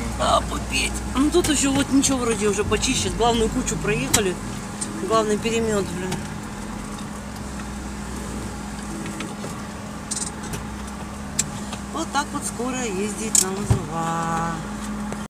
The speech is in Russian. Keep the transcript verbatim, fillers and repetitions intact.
А, попеть. Ну тут еще вот ничего вроде уже почищет. Главную кучу проехали. Главный перемет, блин. Вот так вот скоро ездить на Лозова.